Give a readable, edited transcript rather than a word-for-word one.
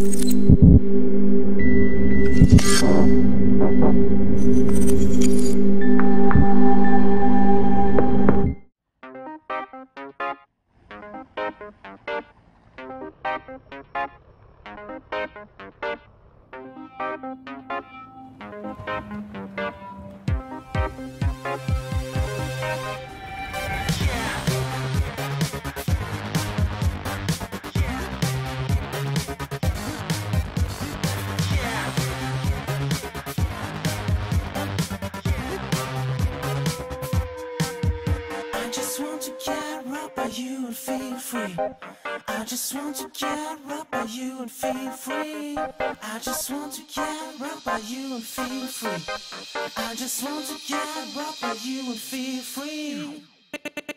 You and feel free. I just want to get right by you and feel free. I just want to get right by you and feel free. I just want to get right by you and feel free.